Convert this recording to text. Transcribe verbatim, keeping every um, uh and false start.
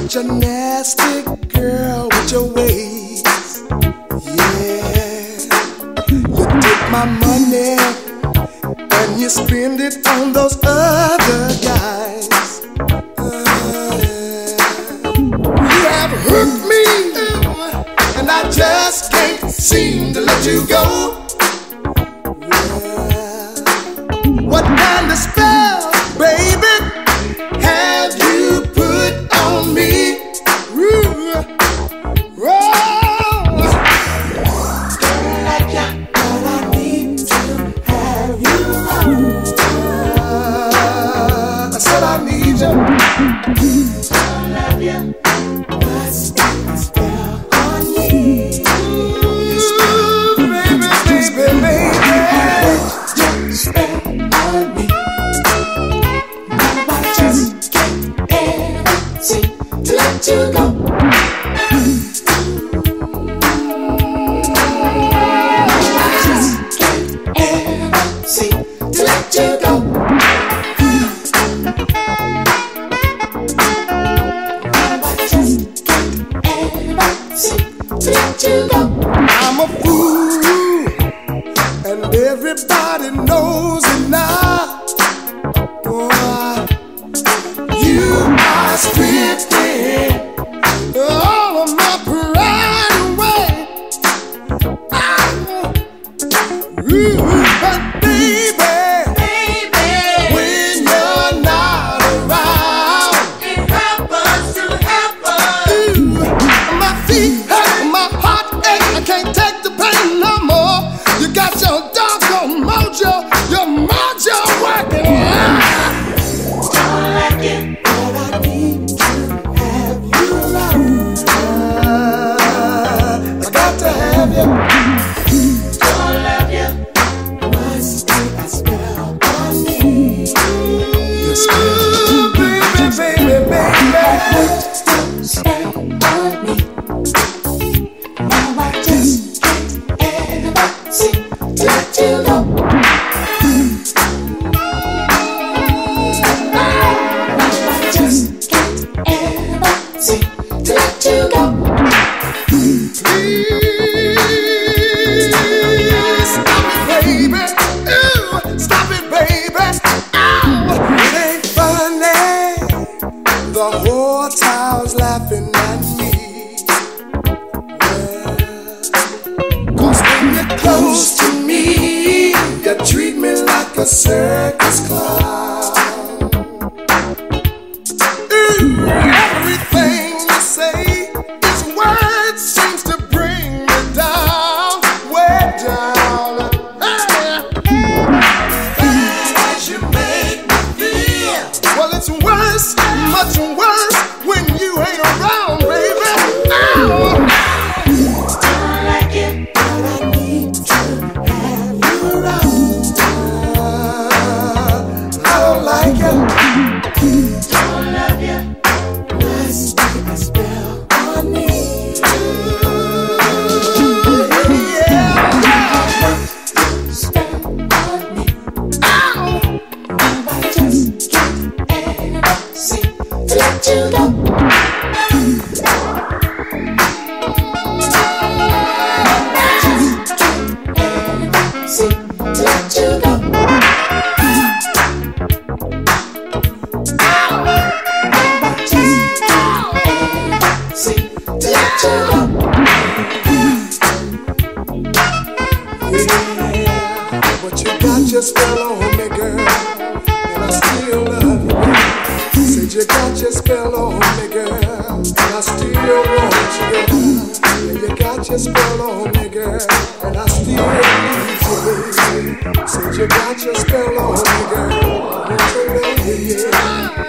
such a nasty girl with your ways. Yeah, you take my money and you spend it on those other guys. Uh, you have hurt me, and I just can't seem to let you go. Yeah. What kind of spell, baby, have you put on me? Ooh. Oh. Don't like ya, but I need to have you around. Uh, I said I need you. Don't love you, what's that spell on me? Ooh, baby, baby, baby, your spell on me. To let you go. I just can't ever seem to let you go. I just can't ever seem to let you go. I'm a fool, and everybody knows it now. Boy, you are stripping all of my pride away. Ah. Ooh, but baby, baby, when you're not around, it happens to happen. Ooh, my feet hurt, my heart ache, I can't take the pain no more. You got your doggone mojo, your mojo working. Ah. Don't like it, but I need to have you around. Uh, I got to have you. Don't love you, must be a spell on me. Your spell, baby, baby, baby. Spell on me. Now I just can't ever seem to let you go. To let you go. Please stop it, baby. Ooh, stop it, baby. Ow. It ain't funny. The whole town's laughing at me. Yeah. 'Cause when you're close to me, you treat me like a circus clown. Ooh, everything you say, these words seems to bring me down, way down. Hey. As you make me feel. Well, it's worse, much worse when you ain't around, baby. Ow. I like it, but I need to have you around. Uh, I don't like it. Don't love you. Must be a spell on me. Yeah. Spell on me. Ow. I just can't ever seem to let you go. I just can't ever seem to let you go. To let you go. Yeah, but you got your spell on me, girl, and I still love you. Said you got your spell on me, girl, and I still want you, girl. Yeah, you got your spell on me, girl, and I still need you, baby. Said you got your spell on me, girl, I want you, baby, yeah.